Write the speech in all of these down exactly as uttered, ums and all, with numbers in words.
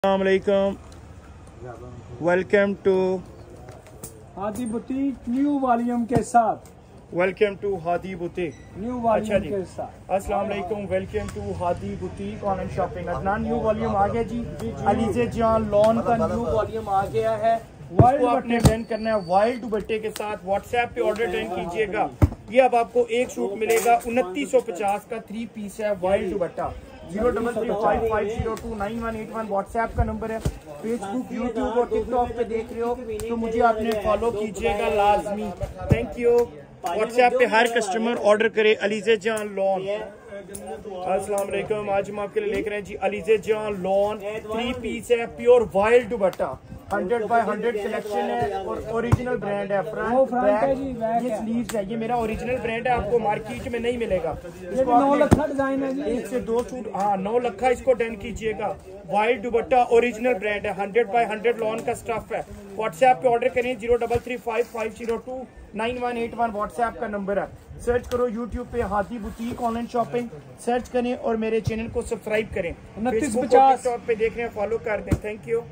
अस्सलामुअलैकुम, welcome to Hadi boutique new volume के साथ। Welcome to Hadi boutique new volume अच्छा जी, के साथ। अस्सलाम वालेकुम, welcome to Hadi boutique online shopping. Adnan new volume आ गया जी। अलीजे जान लॉन का न्यू वॉल्यूम आ गया है। इसको आपने डन करना है वाइल्ड दुपट्टे के साथ। व्हाट्सएप पे ऑर्डर डन कीजिएगा। ये अब आपको एक सूट मिलेगा उनतीस सौ पचास का, थ्री पीस है, wild dupatta. Zero double three five five zero two nine one eight one WhatsApp का नंबर है। फेसबुक, यूट्यूब और टिकटॉक पे देख रहे हो तो मुझे आपने फॉलो कीजिएगा लाजमी। Thank you. व्हाट्सएप पे हर कस्टमर ऑर्डर करे अलीजे जान लॉन। अस्सलाम वालेकुम, आज हम आपके लिए लेकर रहे हैं जी Alizeh Jaan lawn three piece है, pure wild dupatta, hundred by hundred selection है और ओरिजिनल ब्रांड है। फ्रंट बैक ये स्लीव्स है, ये मेरा ओरिजिनल ब्रांड है, आपको मार्केट में नहीं मिलेगा। इसको नौ लखा डिजाइन है जी। एक से दो सूट, हाँ नौ लखा इसको डन कीजिएगा। वाइल्ड दुपट्टा ओरिजिनल ब्रांड है, हंड्रेड बाय हंड्रेड लॉन का स्टफ है। व्हाट्सएप पे ऑर्डर करें, zero double three five five zero two nine one eight one WhatsApp का नंबर है। सर्च करो यूट्यूब पे Hadi boutique online shopping, search करें और मेरे चैनल को सब्सक्राइब करें। फेसबुक टिकटॉक पे देख रहे हैं, फॉलो कर दें। Thank you.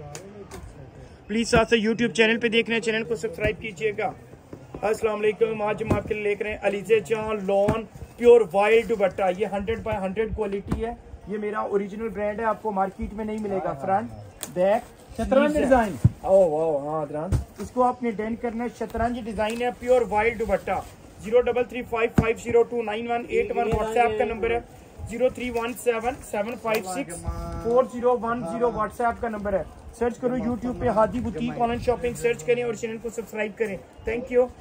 प्लीज साथ से यूट्यूब चैनल पे देख रहे हैं, चैनल को सब्सक्राइब कीजिएगा। अस्सलाम वालेकुम, आज हम आपके लिए लेकर रहे हैं Alizeh Jaan lawn pure wild दुपट्टा। ये हंड्रेड बाय हंड्रेड क्वालिटी है, ये मेरा ओरिजिनल ब्रांड है, आपको मार्केट में नहीं मिलेगा। फ्रंट बैक शतरंज डिजाइन। ओ वाह, हाँ अदनान, इसको आपने डन करना है। शतरंज डिजाइन है, pure wild dupatta. Zero double three five five zero two nine one eight one WhatsApp का नंबर है। Zero three one seven seven five six four zero one zero WhatsApp का नंबर है। सर्च करो YouTube पे Hadi boutique online shopping, search करें और channel को subscribe करें। Thank you.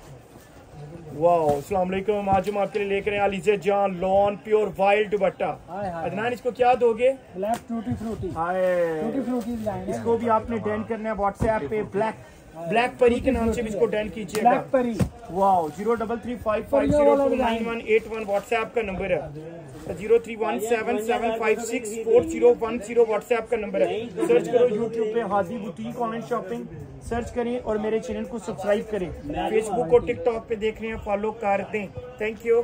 वाह, अस्सलाम वालेकुम, आज हम आपके लिए लेकर आए Alizeh Jaan lawn pure wild dupatta. Adnan, इसको क्या दोगे? Black tutti frutti. हाय, टूटी फ्रूटी डिजाइन। इसको भी आपने डन करना है व्हाट्सएप पे। ब्लैक ब्लैक परी के नाम से भी इसको डन कीजिएगा। ब्लैक परी। वाह, zero double three five five zero two nine one eight one WhatsApp का नंबर है। Zero three one seven seven five six four zero one zero WhatsApp का नंबर है। सर्च करो यूट्यूब पे Hadi boutique online shopping, search करें और मेरे channel को सब्सक्राइब करें। फेसबुक और टिकटॉक पे देख रहे हैं, फॉलो कर दें। Thank you.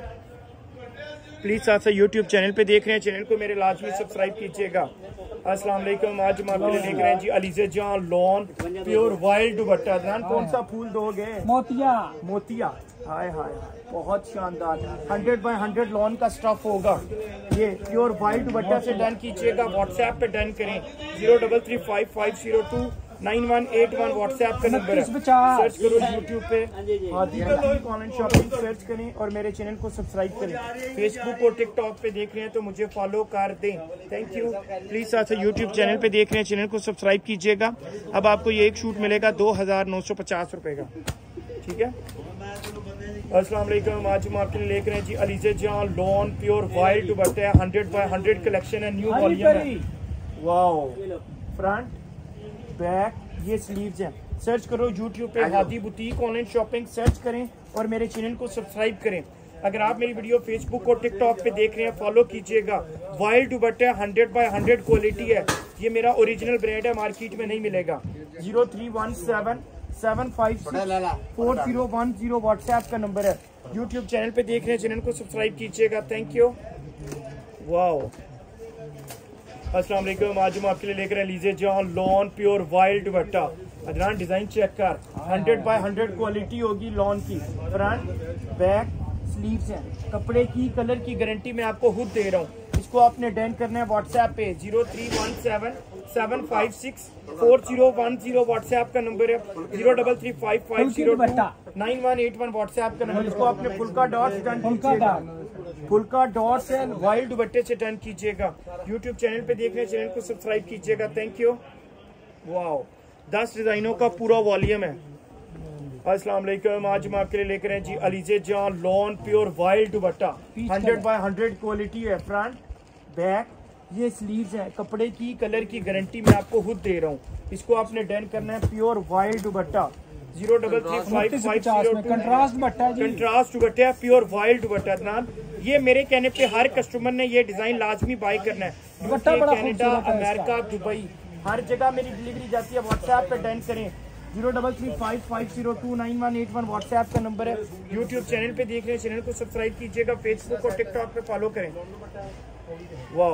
प्लीज साथ से यूट्यूब चैनल पे देख रहे हैं, चैनल को मेरे लाजमी सब्सक्राइब कीजिएगा। अस्सलाम वालेकुम, आज हम आपके लिए लेकर रहे हैं जी Alizeh Jaan lawn pure wild dupatta. Adnan, कौन सा फूल दोगे? मोतिया। मोतिया, हाय हाय, बहुत शानदार, हंड्रेड बाय हंड्रेड लॉन का स्टफ होगा। ये प्योर वाइल्ड दुपट्टा से डन कीजिएगा। व्हाट्सएप पे डन करें, zero double three five five zero two nine one eight one WhatsApp का नंबर है। सर्च करो यूट्यूब पे Hadi boutique online shopping, search करें और मेरे चैनल को सब्सक्राइब करें। फेसबुक और टिकटॉक पे देख रहे हैं तो मुझे फॉलो कर दें। Thank you. प्लीज साथ से यूट्यूब चैनल पे देख रहे हैं, चैनल को सब्सक्राइब कीजिएगा। अब आपको ये एक शूट मिलेगा दो हजार नौ सौ पचास रुपए का, ठीक है। अस्सलाम वालेकुम, आज हम आपके लिए लेकर हैं जी Alizeh Jaan lawn pure wild dupatta है, हंड्रेड बाय हंड्रेड कलेक्शन है, न्यू वॉल्यूम है। वाओ, फ्रंट बैक ये स्लीव्स हैं। सर्च करो यूट्यूब पे Hadi boutique online shopping, search करें और मेरे चैनल को सब्सक्राइब करें। अगर आप मेरी वीडियो फेसबुक और टिकटॉक पे देख रहे हैं, फॉलो कीजिएगा। Wild dupatta hundred by hundred quality है, ये मेरा ओरिजिनल ब्रांड है, मार्केट में नहीं मिलेगा। Zero three one seven seven five six four zero one zero WhatsApp का नंबर है। यूट्यूब चैनल पे देख रहे हैं, चैनल को सब्सक्राइब कीजिएगा। Thank you. वाह, अस्सलाम वालेकुम, आज हम आपके लिए लेकर हैं Alizeh Jaan lawn pure wild dupatta. Adnan, design check कर, हंड्रेड बाय हंड्रेड क्वालिटी होगी लॉन की। फ्रंट बैक स्लीव्स हैं, कपड़े की कलर की गारंटी मैं आपको खुद दे रहा हूँ। इसको आपने डन करना है व्हाट्सएप पे, zero three one seven seven five six four zero one zero WhatsApp का नंबर है। Zero double three five five zero nine one eight one WhatsApp का नंबर। इसको आपने फुलका डॉट्स डन कीजिएगा, फुलका डॉट्स एंड वाइल्ड दुपट्टे से done कीजिएगा। YouTube channel पे देख रहे हैं, चैनल को सब्सक्राइब कीजिएगा। Thank you. वाह, दस डिजाइनों का पूरा वॉल्यूम है। अस्सलाम वालेकुम, आज हम आपके लिए लेकर हैं जी Alizeh Jaan lawn pure wild dupatta, hundred by hundred quality है। फ्रंट बैक ये स्लीव्स है, कपड़े की कलर की गारंटी मैं आपको खुद दे रहा हूँ। इसको आपने डन करना है, pure wild dupatta. Zero double three five five zero two contrast dupatta जी, कंट्रास्ट दुपट्टा है, प्योर वाइल्ड दुपट्टा। अदनान, ये मेरे कहने पे हर कस्टमर ने ये डिजाइन लाजमी बाय करना है। कनाडा, अमेरिका, दुबई, हर जगह मेरी डिलीवरी जाती है। व्हाट्सएप पे डन करें, zero double three five five zero two nine one eight one WhatsApp का नंबर है। यूट्यूब चैनल पे देख रहे हैं, चैनल को सब्सक्राइब कीजिएगा। फेसबुक और टिकटॉक पे फॉलो करें। वाह,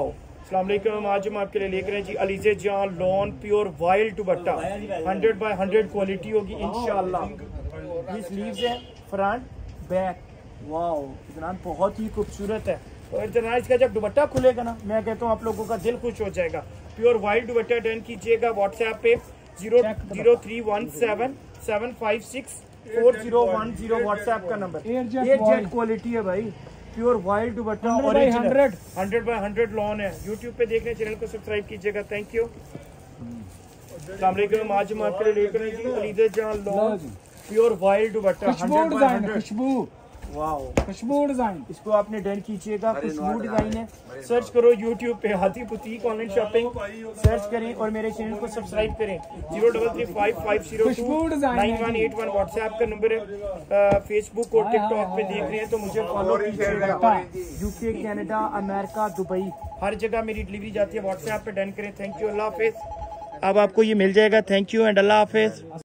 अस्सलाम वालेकुम। आज हम आपके लिए लेकर हैं जी Alizeh Jaan lawn pure wild dupatta, hundred by hundred quality होगी इंशाल्लाह। ये स्लीव्स है, फ्रंट बैक, वाओ जनाब बहुत ही खूबसूरत है। और जनाब इसका जब दुपट्टा खुलेगा ना, मैं कहता हूँ आप लोगों का दिल खुश हो जाएगा। प्योर वाइल्ड दुपट्टा डन कीजिएगा व्हाट्सएप पे zero zero three one seven seven five six four zero one zero WhatsApp का नंबर। एयरजेट क्वालिटी है भाई, pure wild dupatta hundred hundred by hundred lawn है। यूट्यूब पे देख रहे हैं, चैनल को सब्सक्राइब कीजिएगा। Thank you. अस्सलाम वालेकुम। आज हम आपके लिए लेकर हैं जी Alizeh Jaan lawn pure wild dupatta, खुशबू डिजाइन, खुशबू वाओ खुशबू डिजाइन। इसको आपने डन कीजिएगा, खुशबू डिजाइन है। सर्च करो यूट्यूब पे Hadi boutique online shopping, search करें और मेरे चैनल को सब्सक्राइब करें। Zero double three five five zero two nine one eight one WhatsApp का नंबर है। फेसबुक और टिकटॉक पे देख रहे हैं तो मुझे फॉलो कीजिएगा। यूके, कनाडा, अमेरिका, दुबई, हर जगह मेरी डिलीवरी जाती है। व्हाट्सएप पे डन करें। थैंक यू, अल्लाह हाफिज। अब आपको ये मिल जाएगा। थैंक यू एंड अल्लाह हाफिज।